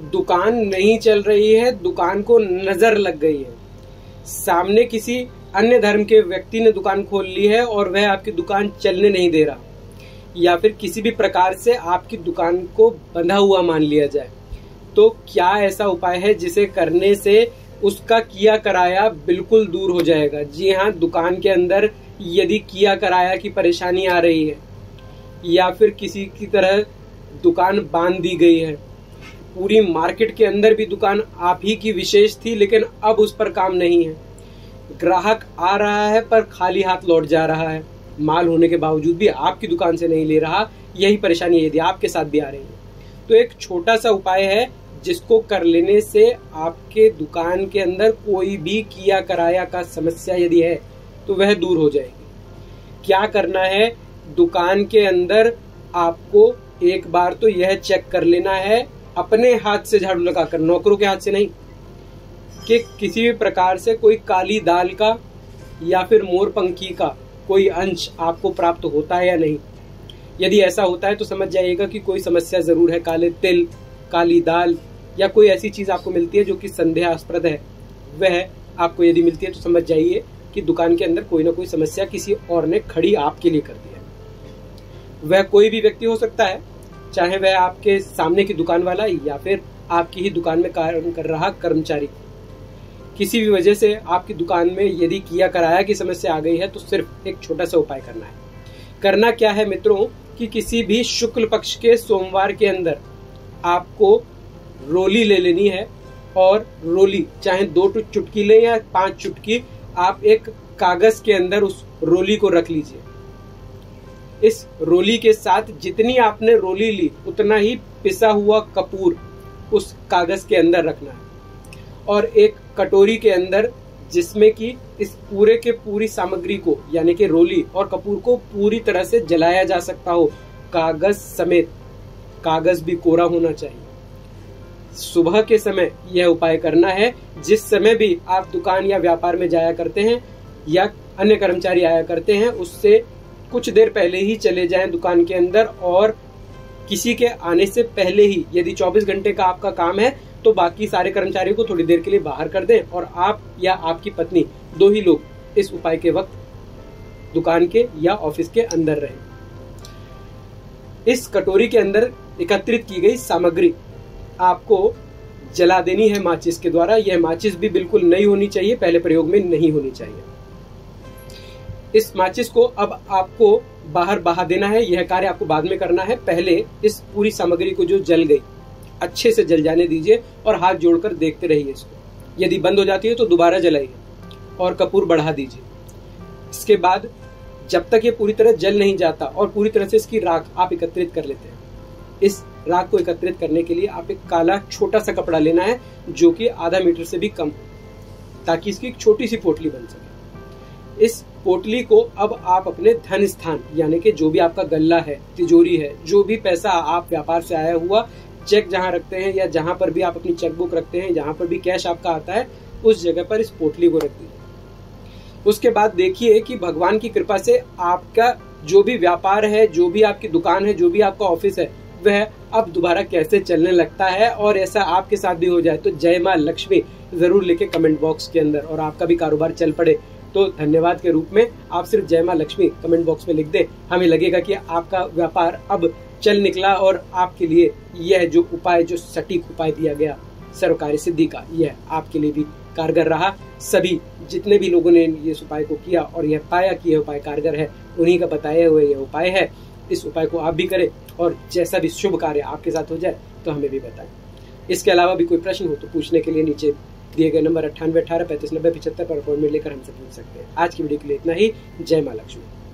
दुकान नहीं चल रही है, दुकान को नजर लग गई है, सामने किसी अन्य धर्म के व्यक्ति ने दुकान खोल ली है और वह आपकी दुकान चलने नहीं दे रहा, या फिर किसी भी प्रकार से आपकी दुकान को बंधा हुआ मान लिया जाए, तो क्या ऐसा उपाय है जिसे करने से उसका किया कराया बिल्कुल दूर हो जाएगा? जी हाँ, दुकान के अंदर यदि किया कराया की परेशानी आ रही है या फिर किसी की तरह दुकान बांध दी गई है, पूरी मार्केट के अंदर भी दुकान आप ही की विशेष थी लेकिन अब उस पर काम नहीं है, ग्राहक आ रहा है पर खाली हाथ लौट जा रहा है, माल होने के बावजूद भी आपकी दुकान से नहीं ले रहा, यही परेशानी यदि आपके साथ भी आ रही है तो एक छोटा सा उपाय है जिसको कर लेने से आपके दुकान के अंदर कोई भी किया कराया का समस्या यदि है तो वह दूर हो जाएगी। क्या करना है, दुकान के अंदर आपको एक बार तो यह चेक कर लेना है अपने हाथ से झाड़ू लगाकर, नौकरों के हाथ से नहीं, कि किसी भी प्रकार से कोई काली दाल का या फिर मोरपंखी का कोई अंश आपको प्राप्त होता है या नहीं। यदि ऐसा होता है तो समझ जाइएगा कि कोई समस्या जरूर है। काले तिल, काली दाल या कोई ऐसी चीज आपको मिलती है जो कि संदेहास्पद है, वह आपको यदि मिलती है तो समझ जाइए कि दुकान के अंदर कोई ना कोई समस्या किसी और ने खड़ी आपके लिए कर दी है। वह कोई भी व्यक्ति हो सकता है, चाहे वह आपके सामने की दुकान वाला या फिर आपकी ही दुकान में काम कर रहा कर्मचारी। किसी भी वजह से आपकी दुकान में यदि किया कराया की समस्या आ गई है तो सिर्फ एक छोटा सा उपाय करना है। करना क्या है मित्रों, कि किसी भी शुक्ल पक्ष के सोमवार के अंदर आपको रोली ले लेनी है, और रोली चाहे 2 चुटकी लें या 5 चुटकी, आप एक कागज के अंदर उस रोली को रख लीजिए। इस रोली के साथ जितनी आपने रोली ली उतना ही पिसा हुआ कपूर उस कागज के अंदर रखना है, और एक कटोरी के अंदर जिसमें कि इस पूरे के पूरी सामग्री को यानी कि रोली और कपूर को पूरी तरह से जलाया जा सकता हो, कागज समेत। कागज भी कोरा होना चाहिए। सुबह के समय यह उपाय करना है। जिस समय भी आप दुकान या व्यापार में जाया करते हैं या अन्य कर्मचारी आया करते हैं, उससे कुछ देर पहले ही चले जाएं दुकान के अंदर, और किसी के आने से पहले ही, यदि 24 घंटे का आपका काम है तो बाकी सारे कर्मचारियों को थोड़ी देर के लिए बाहर कर दें और आप या आपकी पत्नी 2 ही लोग इस उपाय के वक्त दुकान के या ऑफिस के अंदर रहें। इस कटोरी के अंदर एकत्रित की गई सामग्री आपको जला देनी है माचिस के द्वारा। यह माचिस भी बिल्कुल नई होनी चाहिए, पहले प्रयोग में नहीं होनी चाहिए। इस माचिस को अब आपको बाहर बहा देना है। यह कार्य आपको बाद में करना है। पहले इस पूरी सामग्री को जो जल गई अच्छे से जल जाने दीजिए और हाथ जोड़कर देखते रहिए इसको। यदि बंद हो जाती है तो दोबारा जलाइए और कपूर बढ़ा दीजिए। इसके बाद जब तक ये पूरी तरह जल नहीं जाता और पूरी तरह से इसकी राख आप एकत्रित कर लेते हैं, इस राख को एकत्रित करने के लिए आप एक काला छोटा सा कपड़ा लेना है जो कि आधा मीटर से भी कम, ताकि इसकी एक छोटी सी पोटली बन सके। इस पोटली को अब आप अपने धन स्थान यानी कि जो भी आपका गल्ला है, तिजोरी है, जो भी पैसा आप व्यापार से आया हुआ, चेक जहां रखते हैं या जहां पर भी आप अपनी चेकबुक रखते हैं, जहां पर भी कैश आपका आता है, उस जगह पर इस पोटली को रख दीजिए। उसके बाद देखिए कि भगवान की कृपा से आपका जो भी व्यापार है, जो भी आपकी दुकान है, जो भी आपका ऑफिस है, वह अब दोबारा कैसे चलने लगता है। और ऐसा आपके साथ भी हो जाए तो जय मां लक्ष्मी जरूर लिखे कमेंट बॉक्स के अंदर, और आपका भी कारोबार चल पड़े तो धन्यवाद के रूप में आप सिर्फ जय मां लक्ष्मी कमेंट बॉक्स में लिख दे। हमें लगेगा कि आपका व्यापार अब चल निकला और आपके लिए यह जो उपाय, जो सटीक उपाय दिया गया सर्वकार्य सिद्धि का, यह आपके लिए भी कारगर रहा। सभी जितने भी लोगों ने इस उपाय को किया और यह पाया कि यह उपाय कारगर है, उन्हीं का बताया हुआ यह उपाय है। इस उपाय को आप भी करें और जैसा भी शुभ कार्य आपके साथ हो जाए तो हमें भी बताएं। इसके अलावा भी कोई प्रश्न हो तो पूछने के लिए नीचे दिए गए नंबर 9818 3590 75 पर अपॉइंटमेंट लेकर हमसे पूछ सकते हैं। आज की वीडियो के लिए इतना ही। जय मां लक्ष्मी।